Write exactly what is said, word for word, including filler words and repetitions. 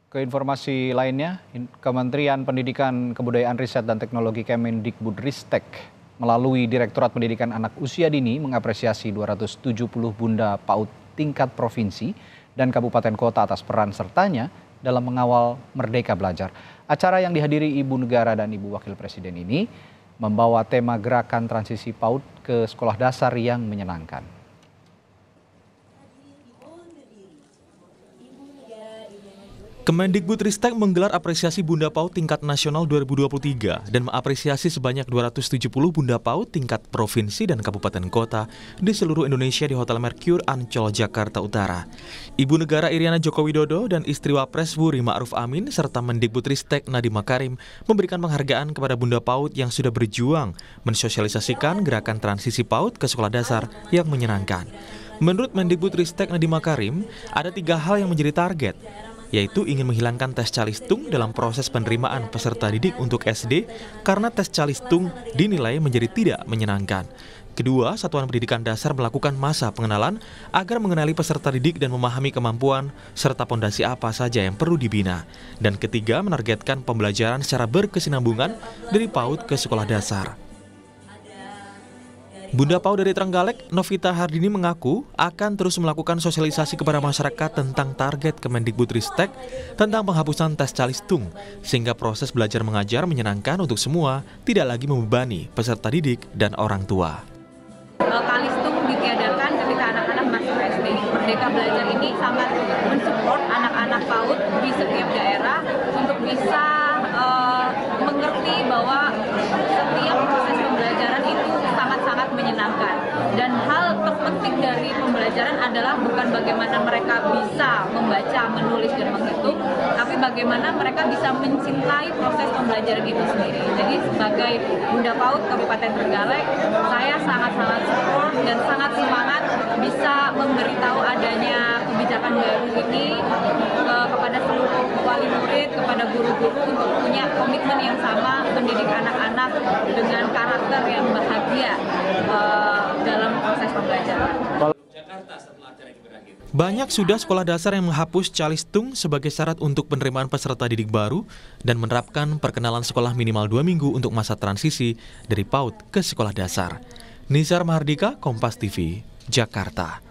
Ke informasi lainnya, Kementerian Pendidikan, Kebudayaan, Riset, dan Teknologi Kemendikbudristek melalui Direktorat Pendidikan Anak Usia Dini mengapresiasi dua ratus tujuh puluh bunda PAUD tingkat provinsi dan kabupaten kota atas peran sertanya dalam mengawal Merdeka Belajar. Acara yang dihadiri Ibu Negara dan Ibu Wakil Presiden ini membawa tema gerakan transisi PAUD ke sekolah dasar yang menyenangkan. Kemendikbudristek menggelar apresiasi Bunda PAUD tingkat nasional dua ribu dua puluh tiga dan mengapresiasi sebanyak dua ratus tujuh puluh Bunda PAUD tingkat provinsi dan kabupaten kota di seluruh Indonesia di Hotel Mercure Ancol, Jakarta Utara. Ibu Negara Iriana Joko Widodo dan istri Wapres Wuri Ma'ruf Amin serta Mendikbudristek Nadiem Makarim memberikan penghargaan kepada Bunda PAUD yang sudah berjuang mensosialisasikan gerakan transisi PAUD ke sekolah dasar yang menyenangkan. Menurut Mendikbudristek Nadiem Makarim, ada tiga hal yang menjadi target, yaitu ingin menghilangkan tes calistung dalam proses penerimaan peserta didik untuk S D karena tes calistung dinilai menjadi tidak menyenangkan. Kedua, Satuan Pendidikan Dasar melakukan masa pengenalan agar mengenali peserta didik dan memahami kemampuan serta pondasi apa saja yang perlu dibina. Dan ketiga, menargetkan pembelajaran secara berkesinambungan dari PAUD ke sekolah dasar. Bunda PAUD dari Trenggalek, Novita Hardini mengaku akan terus melakukan sosialisasi kepada masyarakat tentang target Kemendikbudristek tentang penghapusan tes calistung, sehingga proses belajar mengajar menyenangkan untuk semua, tidak lagi membebani peserta didik dan orang tua. Calistung ditiadakan ketika anak-anak masuk S D. Merdeka Belajar ini sangat mensupport anak-anak PAUD di setiap daerah untuk bisa uh, mengerti bahwa setiap proses pembelajaran itu sangat-sangat menyenangkan. Dan hal terpenting dari pembelajaran adalah bukan bagaimana mereka bisa membaca, menulis, dan menghitung, tapi bagaimana mereka bisa mencintai proses pembelajaran itu sendiri. Jadi sebagai Bunda PAUD Kabupaten Trenggalek, saya sangat-sangat support dan sangat semangat bisa memberitahu adanya kebijakan baru ini uh, kepada seluruh wali murid, kepada guru-guru untuk punya komitmen yang sama mendidik anak-anak dengan karakter yang bahagia uh, dalam proses pembelajaran. Banyak sudah sekolah dasar yang menghapus calistung sebagai syarat untuk penerimaan peserta didik baru dan menerapkan perkenalan sekolah minimal dua minggu untuk masa transisi dari PAUD ke sekolah dasar. Nizar Mahardika, Kompas T V, Jakarta.